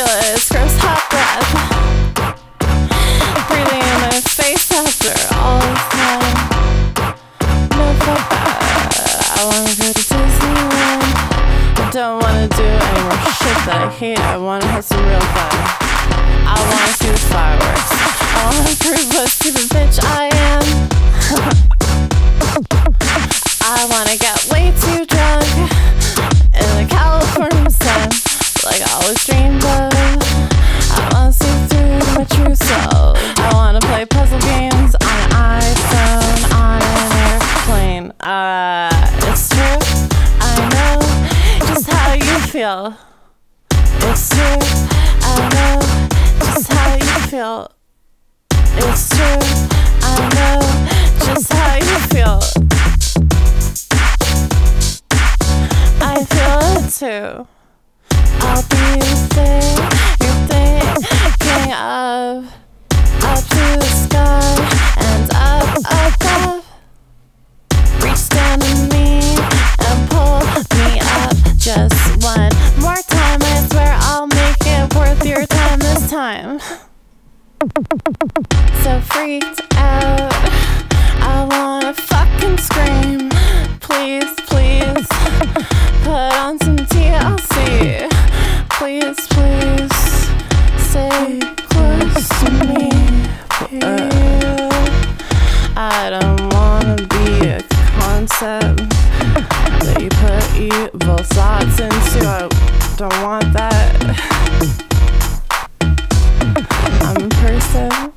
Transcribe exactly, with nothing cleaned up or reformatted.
feel it, it's gross hot breath breathing in my face after all this time. No, fuck that. I wanna go to Disneyland. I don't wanna do any more shit that I hate. I wanna have some real fun. I wanna see the fireworks. I wanna prove what stupid bitch I am. I wanna get way too drunk in the California sun, like I always dreamed of. I wanna see through my true self. I wanna play puzzle games on an iPhone, on an airplane. Uh, it's true, I know just how you feel. It's true, I know just how you feel. It's true, I know just how you feel. I feel it too. I'll be the thing you're thinking of. Up to the sky and up above. Reach down to me and pull me up just one more time. I swear I'll make it worth your time this time. So freaked out, I wanna fucking scream. Please, please, put on some T L C. Please, please, stay close to me. Uh, I don't wanna be a concept that you put evil thoughts into. I don't want that. I'm a person